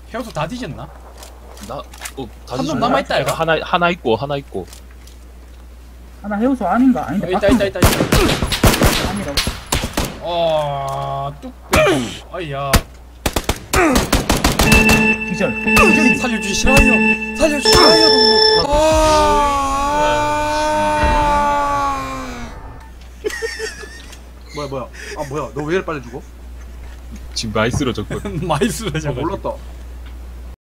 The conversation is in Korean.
해우소 다 뒤졌나? 한 놈 남아있다, 얘가. 하나 있고. 하나 해우소 아닌가? 아닌데 있다. 아니라고. 뚝배기. 아이야. 기절. 살려주기 싫어요. 살려주기 싫어요. 뭐야 아 뭐야 너 왜 이렇게 빨리 죽어? 지금 마이스로 졌거든. 마이스로 잡아. 몰랐다.